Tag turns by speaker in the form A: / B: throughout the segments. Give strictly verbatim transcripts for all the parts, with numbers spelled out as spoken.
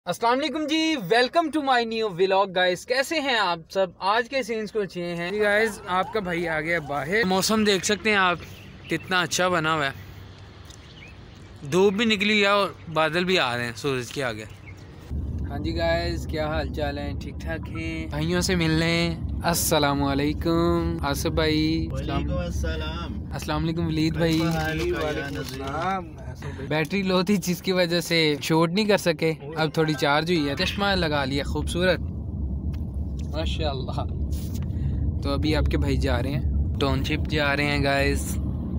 A: अस्सलाम वालेकुम जी, welcome to my new vlog guys. कैसे हैं आप सब? आज के सीन्स कुछ ये हैं गाइस। आपका भाई आ गया बाहर। मौसम देख सकते हैं आप, कितना अच्छा बना हुआ है। धूप भी निकली है और बादल भी आ रहे हैं सूरज के आगे। हाँ जी गाइस, क्या हाल चाल है? ठीक ठाक हैं? भाइयों से मिल रहे हैं। अस्सलाम वालेकुम आसिफ भाई। अस्सलाम वालेकुम वलीद भाई। बैटरी लो थी जिसकी वजह से शूट नहीं कर सके, अब थोड़ी चार्ज हुई है। चश्मा लगा लिया खूबसूरत, माशाल्लाह। तो अभी आपके भाई जा रहे हैं टाउनशिप जा रहे हैं गाइस।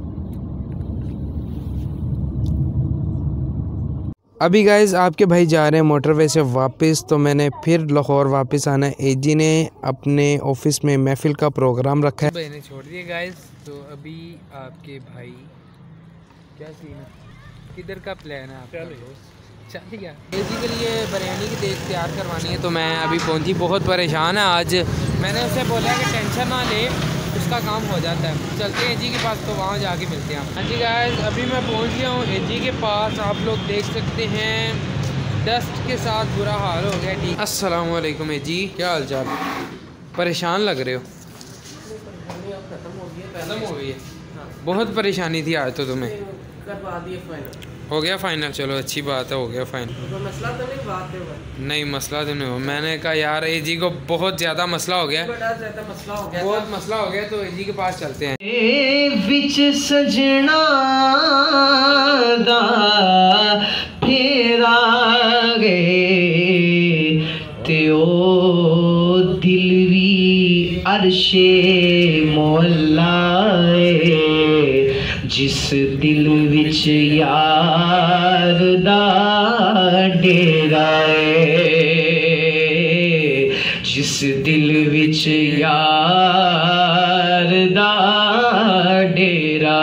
A: अभी गाइस आपके भाई जा रहे हैं मोटरवे से वापस, तो मैंने फिर लाहौर वापस आना है। एजी ने अपने ऑफिस में महफिल का प्रोग्राम रखा है। भाई ने छोड़ दिया गाइस, तो अभी आपके भाई क्या सीन है, किधर का प्लान है आपका? चल गया एजी के लिए बिरयानी की देख तैयार करवानी है, तो मैं अभी पहुंची। बहुत परेशान है आज। मैंने उससे बोला कि टेंशन ना ले, उसका काम हो जाता है। चलते हैं एजी के पास, तो वहाँ जाके मिलते हैं। हाँ जी गाइस, अभी मैं पहुंच गया हूँ एजी के पास। आप लोग देख सकते हैं डस्ट के साथ बुरा हाल हो गया। ठीक, अस्सलाम वालेकुम एजी, क्या हाल चाल? परेशान लग रहे हो? खत्म हो गई है? बहुत परेशानी थी आज तो तुम्हें।
B: करवा दिए फाइनल।
A: हो गया फाइनल? चलो अच्छी बात है, हो गया फाइनल।
B: तो मसला तो नहीं, बात है। नहीं
A: मसला तो नहीं हो। मैंने कहा यार एजी को बहुत ज़्यादा मसला हो गया,
B: बड़ा ज़्यादा मसला हो गया,
A: बहुत मसला हो गया, तो एजी के पास चलते हैं।
B: ए विच सजना दा फेरा गए ते ओ दिल भी अर्शे मौला जिस दिल विच यार दा डेरा जिस दिल विच यार दा डेरा।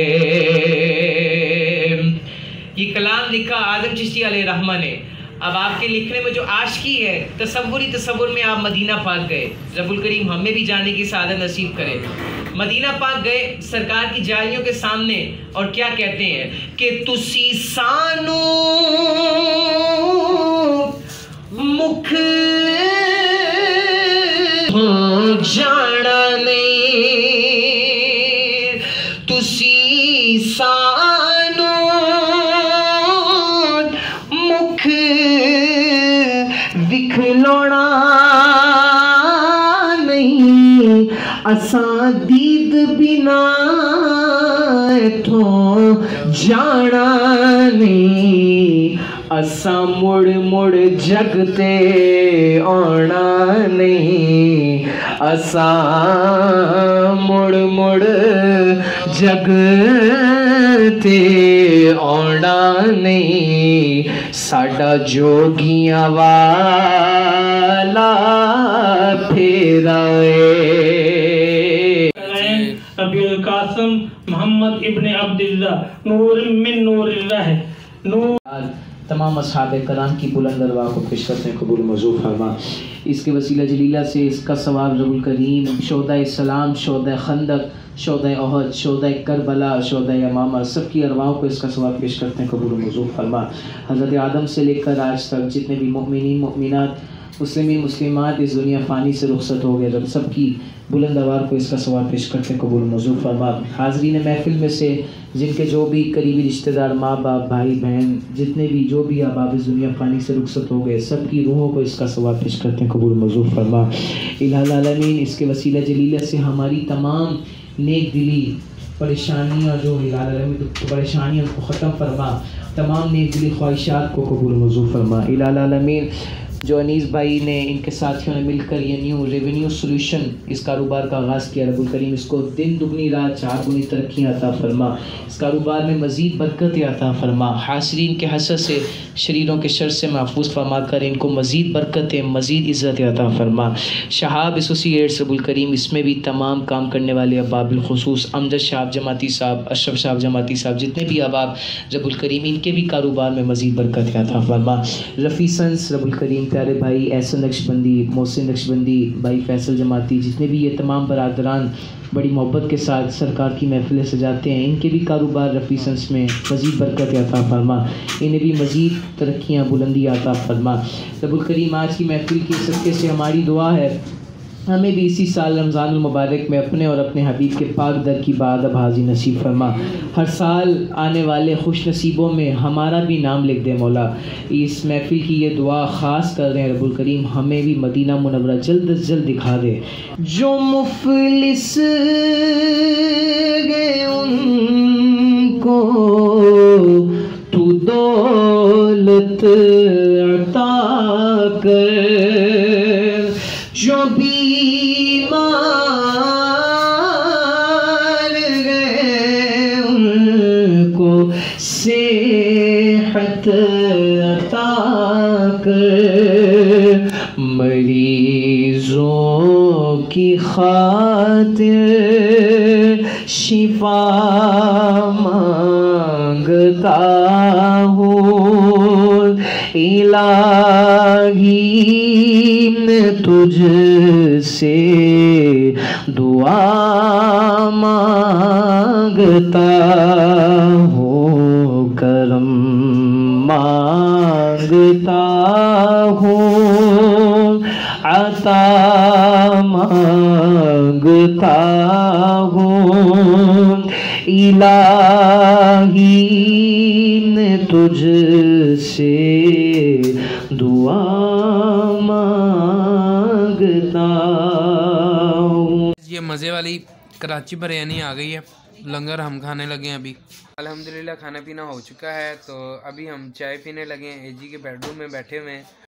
B: ये कलाम लिखा आजम चिश्ती अलैहिर्रहमा ने। अब आपके लिखने में जो आशिकी है, तसव्वुर ही तसव्वुर में आप मदीना पाक गए। रब्बुल करीम हमें भी जाने की सादत नसीब करे। मदीना पाक गए सरकार की जालियों के सामने, और क्या कहते हैं कि तुसी सानू मुख जाना नहीं, तुसी सानू मुख विखलाना नहीं, असां दीद बिना इथों जाना नहीं, असां मुड़ मुड़ जगते आना नहीं, असां मुड़ मुड़ जगते आना नहीं, साडा जोगियां वाला फेरा
C: अब्दुल कासिम मोहम्मद इब्ने अब्दुल्लाह नूर मिन नूरिल्लाह नूर।
B: तमाम असहाब कराम की बुलंद अरवाह को पेश करते हैं, कबूल मंजूर फरमा। इसके वसीला जलीला से इसका सवाब रब्बुल करीम शोदा सलाम, शोदा खंदक, शोदा ओहद, शोदा करबला, शोदा यमामा, सबकी अरवाहों को इसका सवाब पेश करते हैं, कबूल मंजूर फरमा। हज़रत आदम से लेकर आज तक जितने भी मोमिनीन मोमिनात मुस्लिमीन मुस्लिमात इस दुनिया फ़ानी से रुखसत हो गए, जब सबकी बुलंद अरवाह को इसका सवाब पेश करते हैं, कबूल मंजूर फरमा। हाज़रीन महफिल में से जिनके जो भी करीबी रिश्तेदार, माँ बाप, भाई बहन, जितने भी जो भी अहबाब इस दुनिया फ़ानी से रुखसत हो गए, सबकी रूहों को इसका सवाब पेश करते हैं, कबूल मंजूर फरमा। इलाहुल आलमीन इसके वसीला जलीला से हमारी तमाम नेक दिली परेशानियाँ जो इलाहुल परेशानियों को ख़त्म फरमा, तमाम नेक दिली ख्वाहिशात को कबूल मंजूर फरमा। इलाहुल आलमीन जो अनीस भाई ने, इनके साथियों ने मिलकर ये न्यू रेवेन्यू सोल्यूशन इस कारोबार का आगाज़ किया, रब्बुल करीम इसको दिन दुगनी रात चार गुनी तरक्कियाँ अता फरमा, इस कारोबार में मज़ीद बरकत अता फरमा, हासिरीन के हसद से, शरीरों के शर से महफूज फरमा कर इनको मज़ीद बरकतें, मज़ीद इज़्ज़त अता फरमा। शहाब एसोसिएट्स रब्बुल करीम इसमें भी तमाम काम करने वाले अहबाब, बिलखुसूस अमजद शाह जमाती साहब, अशरफ शाह जमाती साहब, जितने भी अहबाब रब्बुल करीम इनके भी कारोबार में मज़ीद बरकत अता फरमा। रफ़ी सन्स रब्बुल करीम प्यारे भाई एहसन नक्शबंदी, मोहसिन नक्शबंदी, भाई फैसल जमाती, जितने भी ये तमाम बरादरान बड़ी मोहब्बत के साथ सरकार की महफिलें सजाते हैं, इनके भी कारोबार रफ़ी सन्स में मज़ीद बरकत अता फरमा, इन्हें भी मज़ीद तरक्कियाँ बुलंदी अता फरमा। रब्बुल करीम आज की महफिल की सदक़े से हमारी दुआ है हमें भी इसी साल रमज़ानुल मुबारक में अपने और अपने हबीब के पाक दर की बादब हाज़िर नसीब फरमा। हर साल आने वाले खुश नसीबों में हमारा भी नाम लिख दे मौला। इस महफिल की ये दुआ ख़ास कर रहे हैं रब्बुल करीम, हमें भी मदीना मुनव्वरा जल्द अज जल्द दिखा दे। जो मुफलिस गए उनको तू दौलत अता कर, जो बीमार गए उनको सेहत अता कर, मरीजों की खातिर शिफा मांगता हूँ इलाही, तुझसे दुआ मांगता हूँ, करम मांगता हूँ, अता मांगता हूँ इलाही, तुझसे दुआ
A: ये मज़े वाली कराची बिरयानी आ गई है, लंगर हम खाने लगे हैं अभी। अल्हम्दुलिल्लाह खाना पीना हो चुका है, तो अभी हम चाय पीने लगे हैं। एजी के बेडरूम में बैठे हुए हैं